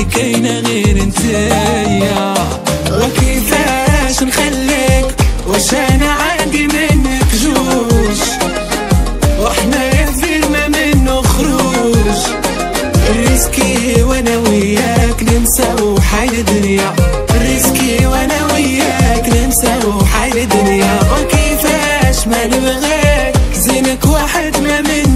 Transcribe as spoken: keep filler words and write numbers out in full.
حياتي كاينة غير انتيا. وكيفاش نخليك واش انا عندي منك جوج، وحنايا في ما منو خروج. ريسكي وانا وياك ننساو حال الدنيا، ريسكي وانا وياك ننساو حال الدنيا. وكيفاش ما نبغيك زينك واحد ما منو